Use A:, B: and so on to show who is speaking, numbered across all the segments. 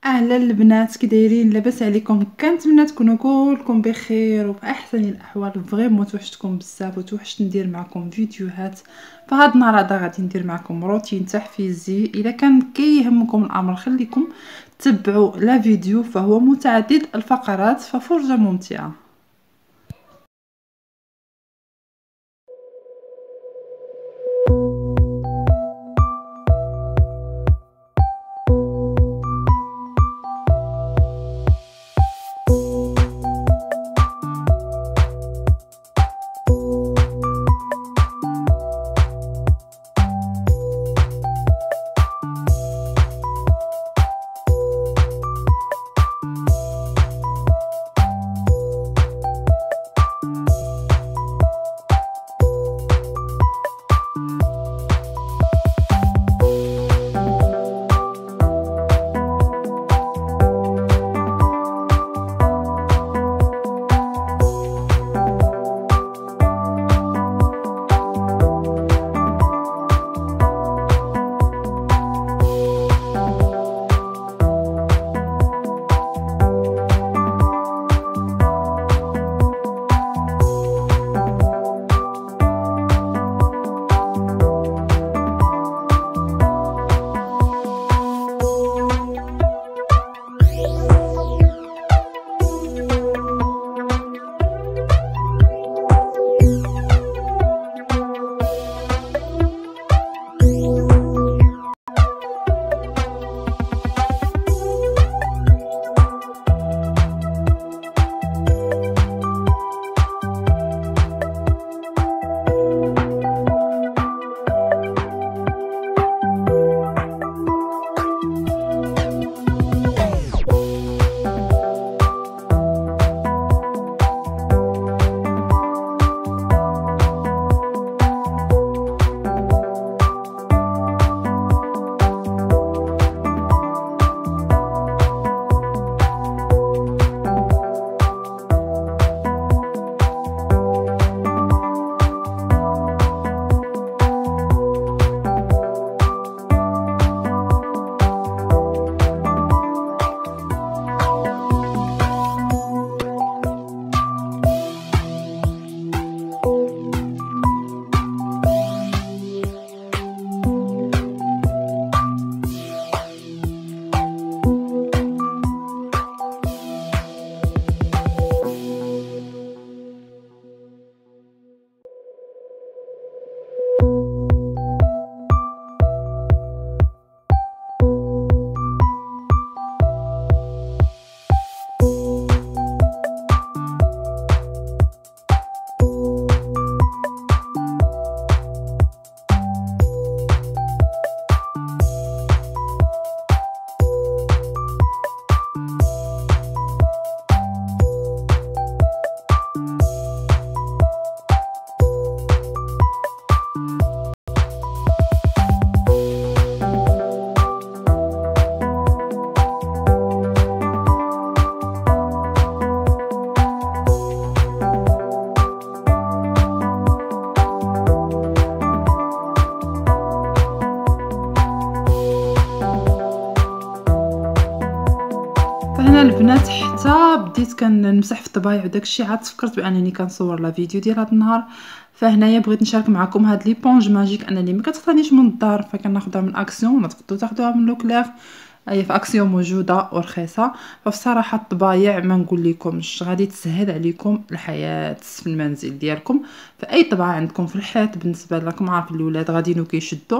A: اهلا البنات، كي دايرين؟ لاباس عليكم؟ كنتمنى تكونوا كلكم بخير وفي احسن الاحوال. فريمون توحشتكم بزاف وتوحشت ندير معكم فيديوهات. فهاد النهار هذا غادي ندير معكم روتين تحفيزي. اذا كان كيهمكم الامر خليكم تبعوا لا فيديو، فهو متعدد الفقرات ففرجه ممتعه. فهنا البنات حتى بديت كنمسح في الطبايع وداكشي، عاد تفكرت بانني كنصور لا فيديو ديال هذا النهار. فهنايا بغيت نشارك معكم هاد ليبونج ماجيك انني ما كتخلانيش من الدار، فكناخذها من اكسيون ولا تقدروا تاخذوها من لوكلير. هي في اكسيون موجوده ورخيصه. فبصراحه الطبايع ما نقول لكمش غادي تسهل عليكم الحياه في المنزل ديالكم. فاي طبعه عندكم في الحيط بالنسبه لكم، عارف الاولاد غاديين كيشدوا،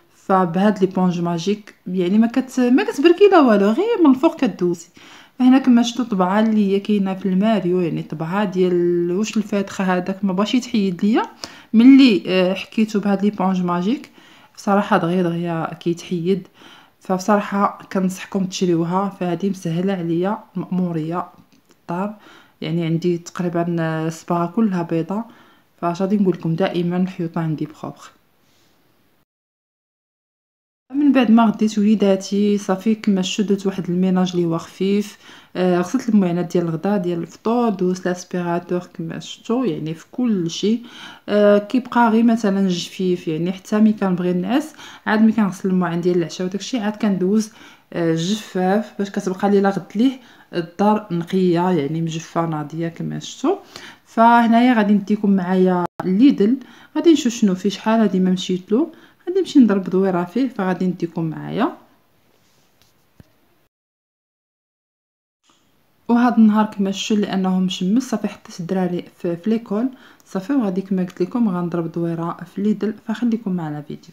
A: فبهاد ليبونج ماجيك يعني ما كتبركي لا والو، غير من الفوق كدوزي. فهنا كما شفتوا طبعه اللي هي كاينه في الماريو، يعني طبعه ديال واش الفاتخه هذاك ما بغاش يتحيد ليا ملي حكيتو بهاد ليبونج ماجيك. بصراحه دغيا كيتحيد. فبصراحه كنصحكم تشريوها، فهذه مسهله عليا المأموريه في الدار. يعني عندي تقريبا الصباغه كلها بيضه، فاش غادي نقول لكم دائما الحيوطه عندي بروبر. من بعد ما غديت وليداتي صافي كما شدت واحد الميناج اللي هو خفيف. غسلت المعانات ديال الغدا ديال الفطور، دوزت لاسبيراتور كما شفتوا يعني في كل شيء. كيبقى غير مثلا الجفيف، يعني حتى ملي كنبغي نعس عاد ملي كنغسل المعان ديال العشاء وداكشي عاد كندوز جفاف باش كتبقى ليلا غد ليه الدار نقيه يعني مجفه ناضيه كما شفتوا. فهنايا غادي نديكم معايا ليدل، غادي نشوف شنو فيه، شحال هادي ما مشيت له، غادي نمشي نضرب دويره فيه، فغادي نديكم معايا. وهذا النهار كما شفتوا لانه مشمس صافي حطيت الدراري في ليكول صافي، وغادي كما قلت لكم غنضرب دويره في ليدل، فخليكم معنا فيديو.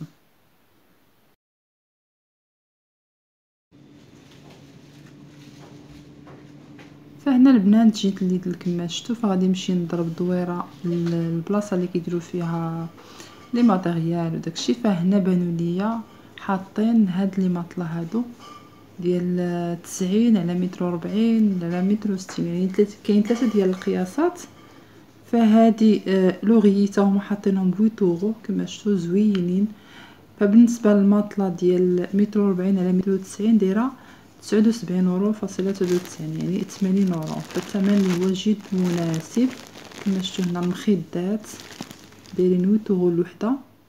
A: فهنا البنات جيت ليدل كما شفتوا، فغادي نمشي نضرب دويره البلاصه اللي كيديروا فيها لي ماتيريال وداكشي. فهنا بانوا ليا حاطين هاد لي ماطلا هادو ديال 90 على متر 40 على متر 60، يعني كاين 3 ديال القياسات. فهادي لوغيتا هما حاطينهم ب 8 اورو كما شفتوا زوينين. فبالنسبه للماطله ديال متر 40 على متر 90 دايره 79 اورو فاصله 93، يعني 80 اورو. فالثمن اللي هو جد مناسب. كما شفتوا هنا المخدات دايرين 8 اورو الوحده.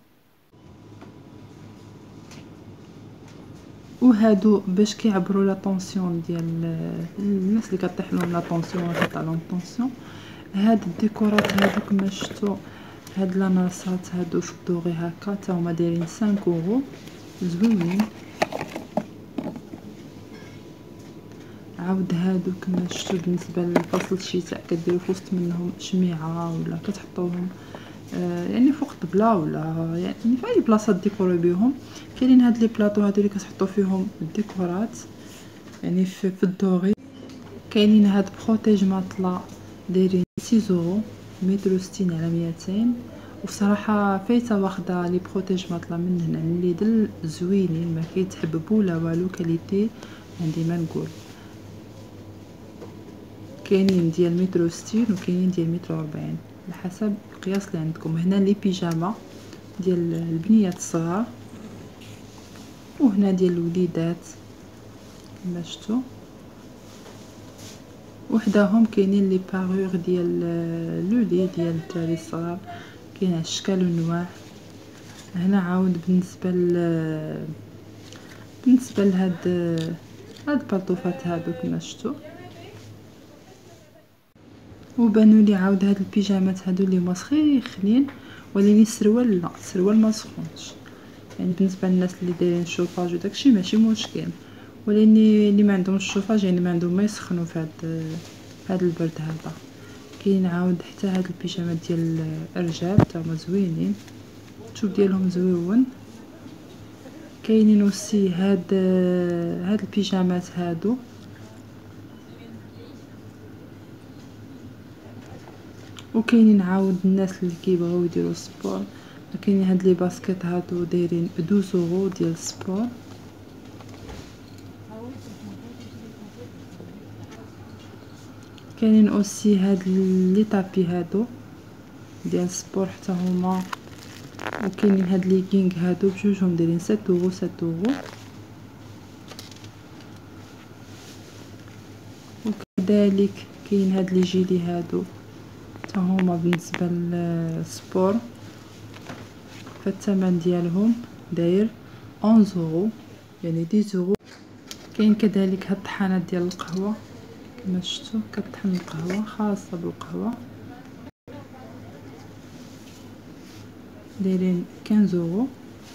A: وهادو باش كيعبروا لا طونسيون ديال الناس اللي كطيح لهم لا طونسيون ولا لهم طونسيون. هاد الديكورات هادو كما شفتوا، هاد لاناسات هادو في الدوغي هكا تا هما دايرين 5 اورو زوينين. عاود هادو كما شفتوا بالنسبه لفصل الشتاء كديروا في وسط منهم شميعه ولا كتحطوهم يعني فوق الطبله ولا يعني في اي بلاصه ديكوري بهم. كاينين هاد لي بلاطو هادو اللي كتحطوا فيهم الديكورات يعني في الدوغي. كاينين هاد بروتيج ماطلا دايرين 6 اورو متر 60 على 200. وصراحه فايته واخده لي بروتيج ماطلا من هنا من ليدل زوينين، ما كيتحببوا لا والو، كاليتي عندي ما نقول. كاينين ديال متر 60 وكاينين ديال متر 40 على حسب القياس اللي عندكم. هنا لي بيجاما ديال البنيات الصغار، وهنا ديال الوليدات كما شفتوا. وحداهم كاينين لي بارور ديال لولي ديال الدراري الصغار، كاين اشكال ونواع. هنا عاود بالنسبه لهاد البلطوفات هادو كما شفتوا. وبانوا لي عاود هاد البيجامات هادو اللي هما سخيخنين، ولكن السروال لا، السروال ما سخونش، يعني بالنسبه للناس اللي دايرين الشوفاج وداكشي ماشي مشكل. ولكن اللي ما عندهمش الشوفاج يعني ما عندهم ما يسخنوا في هاد البرد هذا. كاين عاود حتى هاد البيجامات ديال الرجال تا هما زوينين، الثوب ديالهم زويون. كاينين وسي هاد البيجامات هادو، وكاينين عاود الناس اللي كيبغيو يديروا سبور. كاينين هاد لي باسكيت هادو دايرين 12 اورو ديال السبور. كاينين اوسي هاد لي طابي هادو ديال السبور حتى هما. وكاينين هاد لي كينغ هادو بجوجهم دايرين 7 اورو 7 اورو. وكذلك كاين هاد لي جيلي هادو حتى هما بالنسبه للسبور، فالثمن ديالهم داير 11 اورو يعني 10 اورو. كاين كذلك هاد الطحانات ديال القهوه كما شفتوا، كطحن القهوه خاصه بالقهوه دايرين 15 اورو.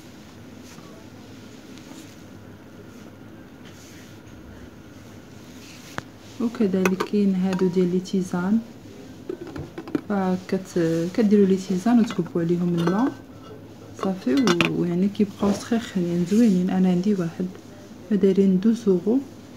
A: وكذلك كاين هادو ديال لي تيزان، كديروا لي تيزان وتكبوا عليهم الماء صافي، ويعني كيبقاو سخيخين زوينين. انا عندي واحد دايرين 12 اورو.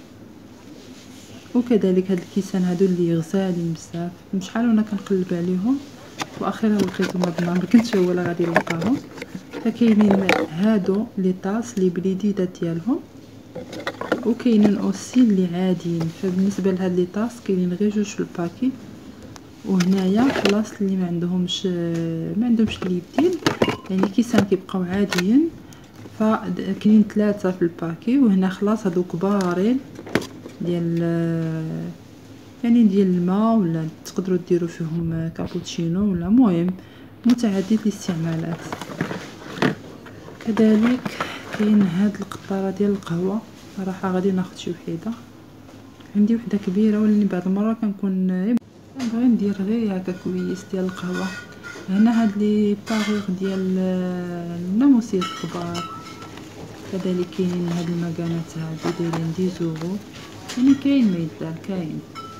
A: وكذلك هاد الكيسان هادو اللي غزالين بزاف، شحال وانا كنقلب عليهم واخيرا لقيتهم هاد النهار، مكنتش هو ولا غادي نلقاهم. فكاينين هادو لي طاس لي بليديدات ديالهم، وكاينين اوسي اللي عاديين. فبالنسبه لهاد لي طاس كاينين غير جوج في الباكي. وهنايا خلاص اللي ما عندهمش اليدين يعني كيسان كيبقاو عاديين، فكاينين 3 في الباكي. وهنا خلاص هادو كبارين ديال يعني ديال الماء، ولا تقدروا ديروا فيهم كابوتشينو ولا مهم متعدد الاستعمالات. كذلك كاين هاد القطاره ديال القهوه صراحه غادي ناخذ شي وحده، عندي وحده كبيره ولاني بعض المره كنكون بغي ندير غير هكا كويس ديال القهوه. هنا هاد لي باغيغ ديال الناموسيه الكبار كذلك كاينين هاد المكانات هادو دايرين 10 يورو، يعني كاين ما يدار كاين.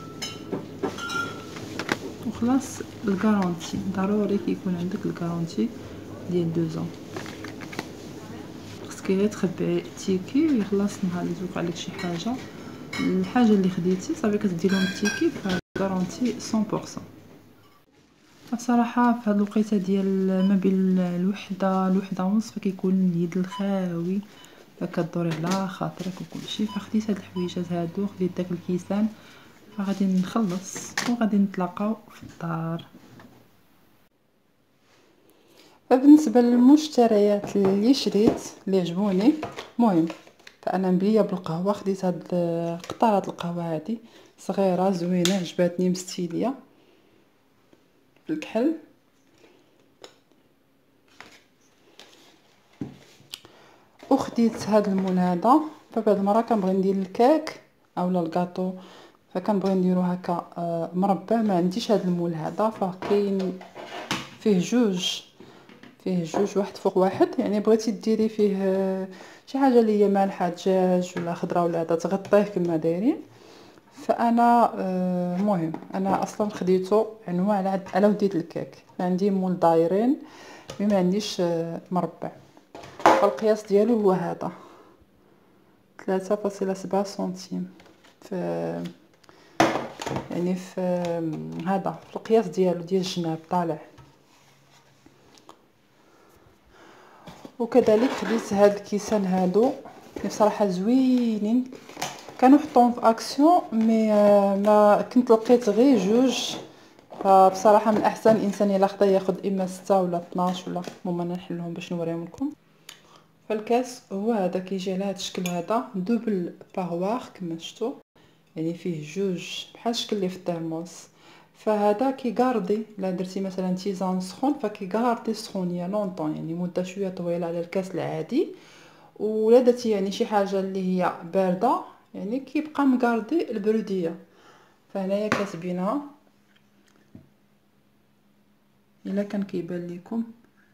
A: وخلاص الكارونتي ضروري كيكون عندك الكارونتي ديال 2 ans، خصك غير تخبعي التيكي ويخلص نهار اللي توقع لك شي حاجه الحاجه اللي خديتي صافي كتدي لهم التيكي فغارونتي 100%. بصراحه في هاد الوقيته ديال ما بين الوحده ونص فكيكون اليد الخاوي فكدوري على خاطرك وكلشي، فخديت هاد الحويجات هادو، خديت داك الكيسان، فغادي نخلص وغادي نتلاقاو في الدار. فبالنسبه للمشتريات اللي شريت اللي عجبوني، المهم فانا مبليه بالقهوه، خديت هاد قطرات القهوه هادي صغيره زوينه عجباتني مستيليه بالكحل. وخديت هاد المول هذا، فبعض المرة كنبغي ندير الكاك اولا الكاطو فكنبغي نديرو هكا مربع، ما عنديش هاد المول هذا، فكاين فيه جوج واحد فوق واحد، يعني بغيتي ديري فيه شي حاجه اللي هي مالحه دجاج ولا خضره ولا هذا تغطيه كما دايرين. فانا المهم انا اصلا خديته عنوان على وديت الكاك، عندي مول دايرين ما عنديش مربع، فالقياس ديالو هو هذا 3.7 سنتيم في يعني في هذا في القياس ديالو ديال الجناب طالع. وكذلك خديت هاد الكيسان هادو بصراحه زوينين، كانوا حطوهم في اكسيون مي ما كنت لقيت غير جوج، فبصراحه من الاحسن الانسان الا خدا ياخذ اما 6 ولا 12 ولا المهم انا نحلهم باش نوريهم لكم. فالكاس هو هذا كيجي على هذا الشكل هذا دوبل باغوار كما شفتوا، يعني فيه جوج بحال الشكل اللي في الترموس، فهذا كيغاردي الا درتي مثلا تيزان سخون فكيغاردي السخونيه لونطون، يعني مده شويه طويله على الكاس العادي. ولا درتي يعني شي حاجه اللي هي بارده يعني كيبقى مغاردي البروديه. فهنايا كاتبينها الا كان كيبان لكم،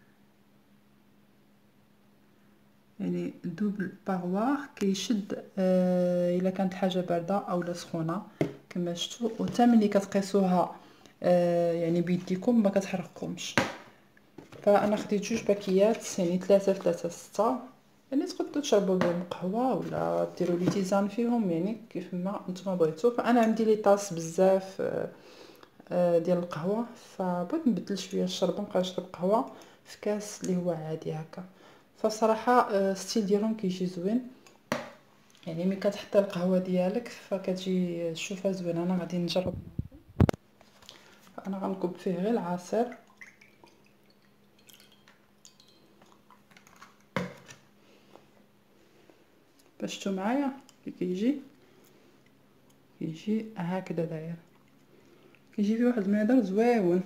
A: يعني دوبل باغوار كيشد الا كانت حاجه بارده اولا سخونه كما شفتوا، وتا ملي كتقيسوها يعني بيديكم ما كتحرقكمش. فانا خديت جوج باكيات يعني 3 في 3 6، يعني تقدروا تشربوا بهم قهوه ولا ديروا لي تيزان فيهم يعني كيف ما نتوما بغيتوا. فانا عندي لي طاس بزاف ديال القهوه، فبغيت نبدل شويه الشرب نبقى نشرب قهوه في كاس اللي هو عادي هكا. فصراحه الستيل ديالهم كيجي زوين، يعني ملي كتحطي القهوه ديالك فكتجي تشوفها زوينه. انا غادي نجرب، فانا غنكب فيه غير العصير باش شفتوا معايا كي كيجي هكذا داير، كيجي فيه واحد المنظر زويون.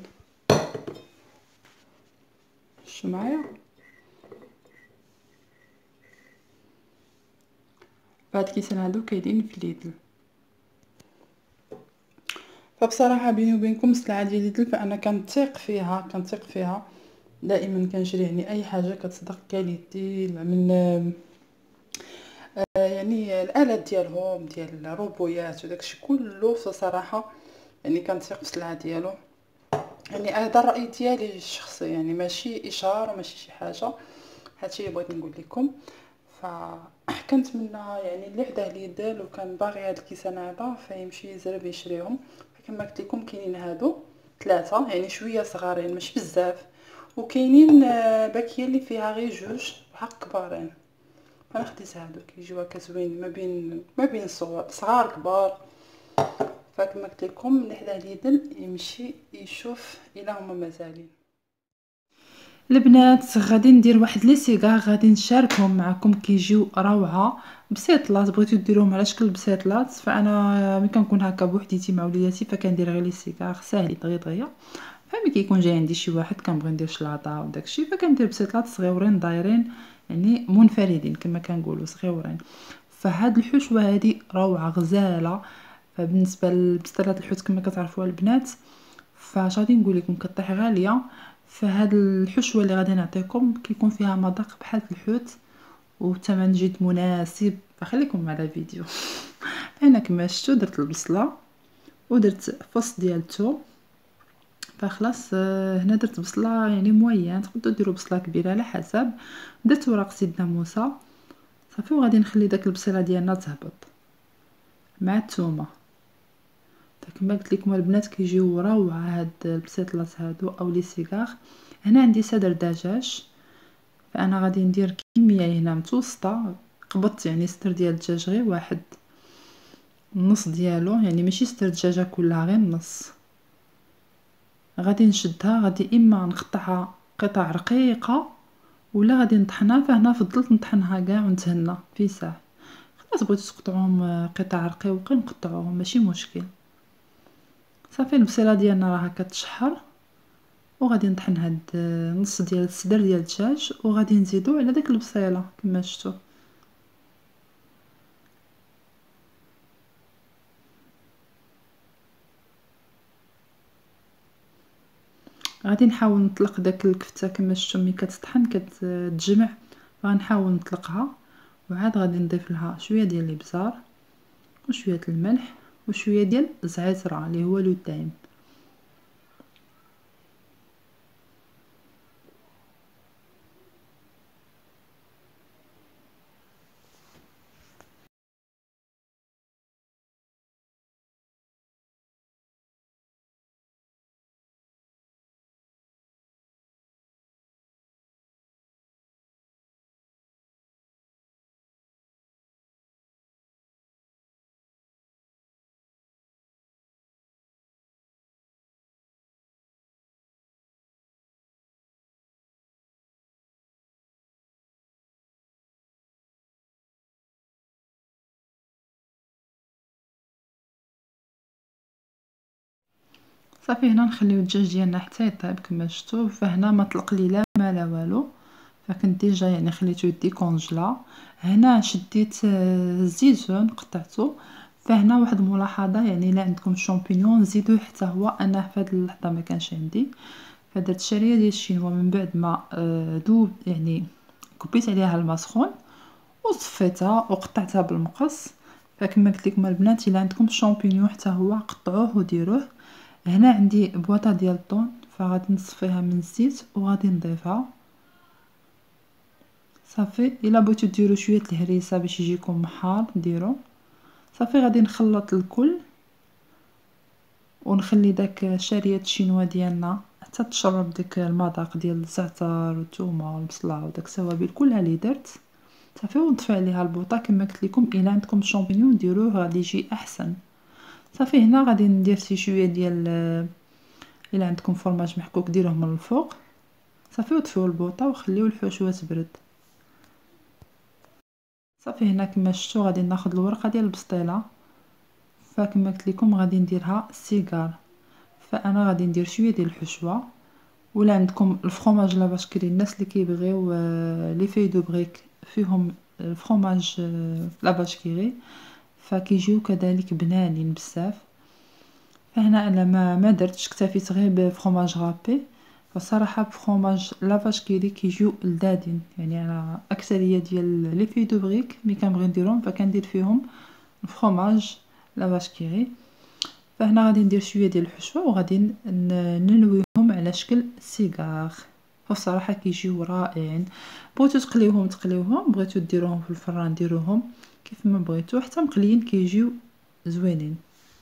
A: شفتوا معايا هاد الكيسان هادو كاينين في ليدل. فبصراحه بيني وبينكم السلعه ديال ليدل فانا كنثق فيها دائما كنشري، يعني اي حاجه كتصدق كاليتي من يعني الالات ديالهم ديال الروبويات وداكشي كله صراحه، يعني كنثق في السلعه ديالو. يعني هذا الراي ديالي الشخصي، يعني ماشي اشهار وماشي شي حاجه، هادشي اللي بغيت نقول لكم. فكنتمنى يعني اللي حداه ليدل وكان باغي هاد الكيسان هذا فيمشي يزرب يشريهم. كما قلت لكم كاينين هادو 3 يعني شويه صغارين ماشي بزاف، وكاينين باكيه اللي فيها غير جوج حق كبارين. انا خديت هادو كيجيو هكا زوين ما بين صغار كبار. فكما قلت لكم اللي حداه ليدل يمشي يشوف الى هما مازالين. البنات غادي ندير واحد لي سيغار غادي نشاركهم معكم، كيجيو روعه بسيطلات، بغيتو ديروهم على شكل بسيطلات. فانا ملي كنكون هكا بوحديتي مع وليداتي فكندير غير لي سيغار ساهلين دغيا. فملي كيكون جاي عندي شي واحد كنبغي ندير شلاطه وداكشي فكندير بسيطلات صغيورين دايرين يعني منفردين كما كنقولوا صغيورين. فهاد الحشوه هذه روعه غزاله. فبالنسبه لبسطيلات الحوت كما كتعرفوا البنات فاش غادي نقول لكم كطيح غاليه، فهاد الحشوه اللي غادي نعطيكم كيكون فيها مذاق بحال الحوت وثمن جد مناسب. فخليكم مع الفيديو. انا كما شفتوا درت البصله ودرت فص ديال الثوم. فخلاص هنا درت بصله يعني موين، تقدروا ديروا بصله كبيره على حسب. درت ورق سيدنا موسى صافي، وغادي نخلي داك البصيله ديالنا تهبط مع الثومه. فكما قلت لكم البنات كيجيو روعه هاد البسيطلات هادو او لي سيغار. هنا عندي صدر دجاج، فانا غادي ندير كميه هنا متوسطه. قبضت يعني صدر ديال الدجاج غير واحد، النص ديالو يعني ماشي صدر الدجاجه كلها غير النص. غادي نشدها، غادي اما نقطعها قطع رقيقه ولا غادي نطحنها. فهنا فضلت نطحنها كاع ونتهنى في ساعه. خلاص بغيتو تقطعوهم قطع رقيقه نقطعوهم ماشي مشكل. صافي البصيله ديالنا راه كتشحر، وغادي نطحن هاد نص ديال الصدر ديال الدجاج وغادي نزيدو على داك البصيله كما شفتوا. غادي نحاول نطلق داك الكفته كما شفتوا ملي كتطحن كتجمع، غنحاول نطلقها. وعاد غادي نضيف لها شويه ديال الابزار وشويه الملح وشويه ديال الزعتر اللي هو لو تايم. صافي هنا نخليو الدجاج ديالنا حتى يطيب كما شفتوا. فهنا ما طلق لي لا ما لا والو، فكنت ديجا يعني خليته يديكونجلا. هنا شديت الزيتون قطعته. فهنا واحد الملاحظه، يعني الا عندكم شامبينيون زيدوه حتى هو. انا في هذه اللحظه ما كانش عندي، فدرت شريه ديال الشينوا من بعد ما دوب يعني كبيت عليها الماء سخون وصفيتها وقطعتها بالمقص. فكما قلت لكم البنات الا عندكم شامبينيون حتى هو قطعوه وديروه. هنا عندي بواطه ديال الطون، فغادي نصفيها من الزيت وغادي نضيفها. صافي الا بغيتو ديروا شويه الهريسه باش يجيكم محار ديروا. صافي غادي نخلط الكل ونخلي داك شاريه الشينوا ديالنا حتى تشرب داك المذاق ديال الزعتر والثومه والبصله وداك التوابل كلها اللي درت. صافي ونطفي عليها البوطه. كما قلت لكم الا عندكم الشامبينيون ديروه غادي يجي احسن. صافي هنا غادي ندير شويه ديال الا عندكم فرماج محكوك ديروه من الفوق. صافي وطفيو البوطه وخليو الحشوه تبرد. صافي هنا كما شفتوا غادي ناخذ الورقه ديال البسطيله. فكما قلت لكم غادي نديرها سيجار. فانا غادي ندير شويه ديال الحشوه، ولا عندكم الفرomاج لا باش كري الناس اللي كيبغيو لي في دو بريك فيهم الفرomاج لا باش كيري فكيجيو كذلك بنانين بزاف. فهنا انا ما درتش، اكتفيت غير بفرomاج غابي. فصراحه بفرomاج لا باش كيري كيجيو لذاذين. يعني انا اكثريه ديال لي في دو بريك ملي كنبغي نديرهم فكندير فيهم الفرomاج لا باش كيري. فهنا غادي ندير شويه ديال الحشوه وغادي نلويهم على شكل سيجار. وصراحه كيجيو رائعين. بغيتو تقليوهم، بغيتو ديروهم في الفران ديروهم كيف ما بغيتو، حتى مقليين كيجيو زوينين.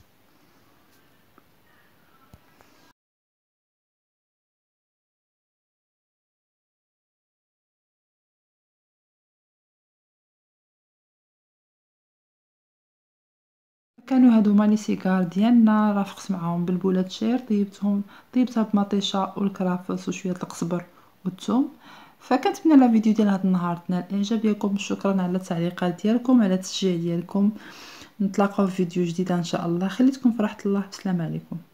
A: كانوا هادو لي سيجار ديالنا. رافقت معاهم بالبولات شير طيبتها بمطيشه والكرافس وشويه القزبر والثوم. فكنتمنى لا فيديو ديال هذا النهار تنال الاعجاب ديالكم. شكرا على التعليقات ديالكم، على التشجيع ديالكم. نتلاقاو في فيديو جديد ان شاء الله. خليتكم في راحه الله. بسلام عليكم.